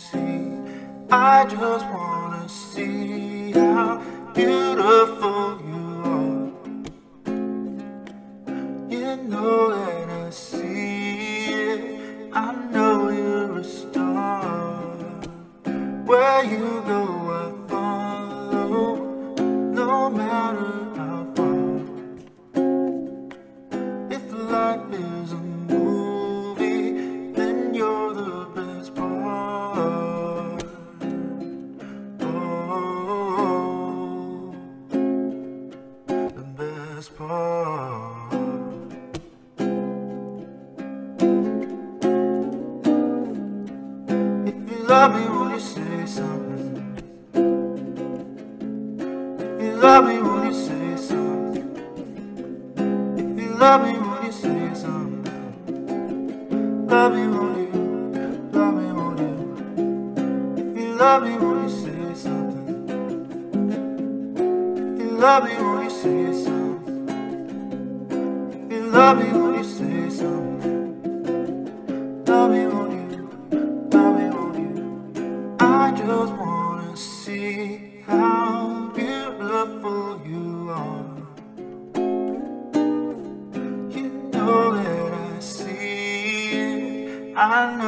see. I just wanna see how beautiful you are. You know that I see it. I know you're a star. Where you go, I follow, no matter how far. If life is a movie, then you're the best part. Oh, the best part. If you love me, will you say something? If you love me, will you say something? If you love me, will you say something? Love me, will you? Love me, will you? If you love me, will you say something? If you love me, will you say something? If you love me, will you say something? Love me, will you? Love me, will you? I just wanna see how beautiful you are. You know that I see it. I know